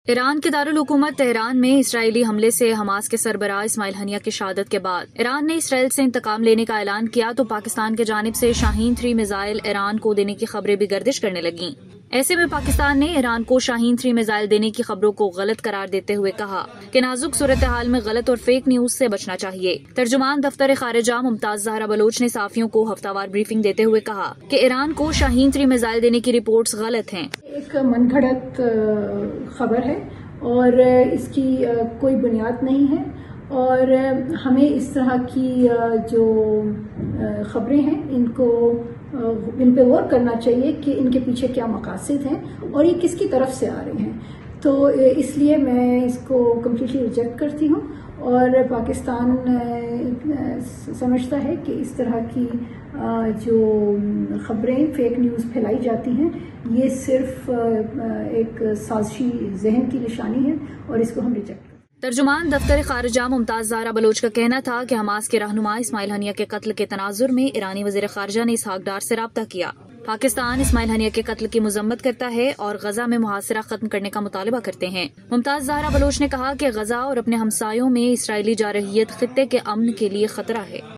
ایران کے دارالحکومت تہران میں اسرائیلی حملے سے حماس کے سربراہ اسماعیل ہنیہ کی شہادت کے بعد ایران نے اسرائیل سے انتقام لینے کا اعلان کیا تو پاکستان کی جانب سے شاہین 3 میزائل ایران کو دینے کی خبریں بھی گردش کرنے لگیں۔ ایسے میں پاکستان نے ایران کو شاہین 3 میزائل دینے کی خبروں کو غلط قرار دیتے ہوئے کہا کہ نازک صورتحال میں غلط اور فیک نیوز سے بچنا چاہیے۔ ترجمان دفتر خارجہ ممتاز زہرا بلوچ نے صحافیوں کو ہفتہ وار بریفنگ دیتے ہوئے کہا کہ ایران کو شاہین 3 میزائل دینے کی رپورٹس غلط ہیں۔ ایک من گھڑت خبر ہے اور اس کی کوئی بنیاد نہیں ہے، اور ہمیں اس طرح کی جو خبریں ہیں ان پہ غور کرنا چاہیے کہ ان کے پیچھے کیا مقاصد ہیں اور یہ کس کی طرف سے آ رہے ہیں۔ تو اس لیے میں اس کو کمپلیٹلی ریجیکٹ کرتی ہوں، اور پاکستان سمجھتا ہے کہ اس طرح کی جو خبریں فیک نیوز پھیلائی جاتی ہیں یہ صرف ایک سازشی ذہن کی نشانی ہے، اور اس کو ہم ریجیکٹ کرتے ہیں۔ ترجمان دفتر خارجہ ممتاز زہرا بلوچ کا کہنا تھا کہ حماس کے رہنما اسماعیل ہنیہ کے قتل کے تناظر میں ایرانی وزیر خارجہ نے اسحاق ڈار سے رابطہ کیا۔ پاکستان اسماعیل ہنیہ کے قتل کی مذمت کرتا ہے اور غزہ میں محاصرہ ختم کرنے کا مطالبہ کرتے ہیں۔ ممتاز زہرا بلوچ نے کہا کہ غزہ اور اپنے ہمسایوں میں اسرائیلی جارحیت خطے کے امن کے لیے خطرہ ہے۔